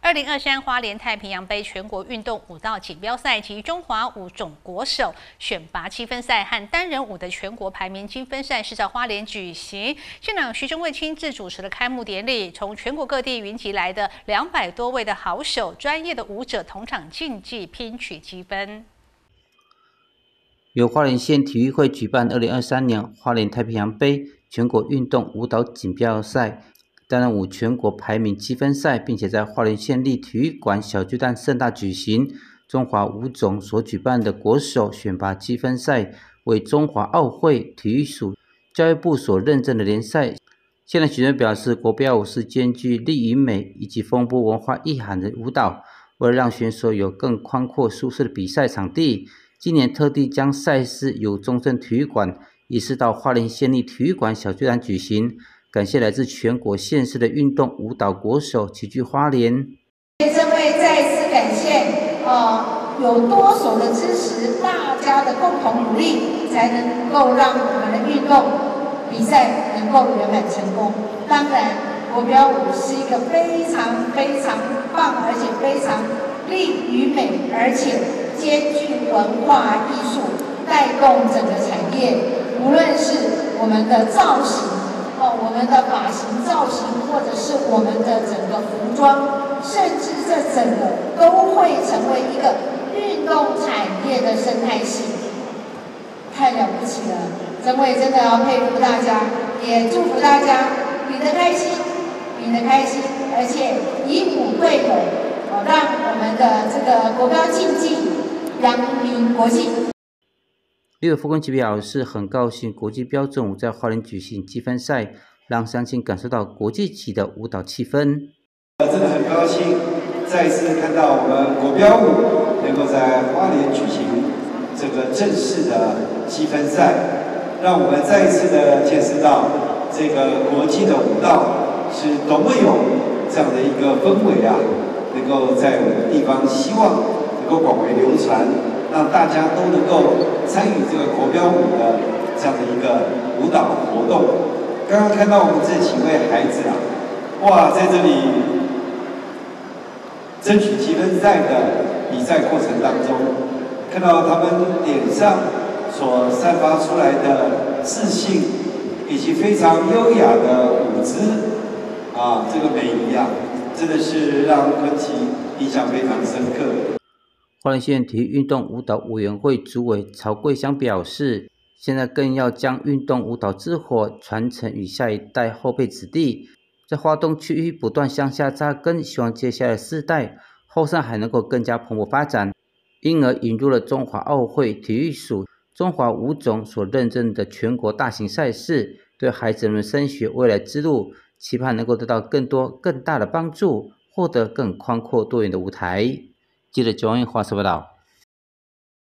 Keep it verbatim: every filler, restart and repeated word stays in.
二零二三花莲太平洋杯全国运动舞蹈锦标赛及中华舞总国手选拔积分赛和单人舞的全国排名积分赛是在花莲举行。县长徐正惠亲自主持的开幕典礼，从全国各地云集来的两百多位的好手、专业的舞者同场竞技，拼取积分。 由花莲县体育会举办二零二三年花莲太平洋杯全国运动舞蹈锦标赛。单人舞全国排名积分赛，并且在花莲县立体育馆小巨蛋盛大举行。中华舞总所举办的国手选拔积分赛，为中华奥会体育署教育部所认证的联赛。县长许正表示，国标舞是兼具力与美以及丰富文化意涵的舞蹈，为了让选手有更宽阔舒适的比赛场地，今年特地将赛事由中正体育馆移师到花莲县立体育馆小巨蛋举行。感谢来自全国县市的运动舞蹈国手齐聚花莲。 这位再次感谢，呃，有多手的支持，大家的共同努力，才能够让我们的运动比赛能够圆满成功。当然，国标舞是一个非常非常棒，而且非常力与美，而且兼具文化艺术，带动整个产业。无论是我们的造型。哦，我们的发型造型，或者是我们的整个服装，甚至这整个都会成为一个运动产业的生态系，太了不起了！真伟真的要佩服大家，也祝福大家比得开心，比得开心，而且以舞对友，哦，让我们的这个国标竞技扬名国际。 立委傅昆萁表示，很高兴国际标准舞在花莲举行积分赛，让乡亲感受到国际级的舞蹈气氛。 真的很高兴，再次看到我们国标舞能够在花莲举行这个正式的积分赛，让我们再一次的见识到这个国际的舞蹈是多么有这样的一个氛围啊，能够在我们的地方，希望能够广为流传。让大家都能够参与这个国标舞的这样的一个舞蹈活动。刚刚看到我们这几位孩子啊，哇，在这里争取积分赛的比赛过程当中，看到他们脸上所散发出来的自信，以及非常优雅的舞姿啊，这个美仪啊，真的是让昆萁印象非常深刻。 花莲县体育运动舞蹈委员会主委曹桂香表示，现在更要将运动舞蹈之火传承与下一代后辈子弟，在花东区域不断向下扎根，希望接下来世代后上还能够更加蓬勃发展，因而引入了中华奥会体育署中华舞总所认证的全国大型赛事，对孩子们升学未来之路，期盼能够得到更多更大的帮助，获得更宽阔多元的舞台。记者九安华视报道。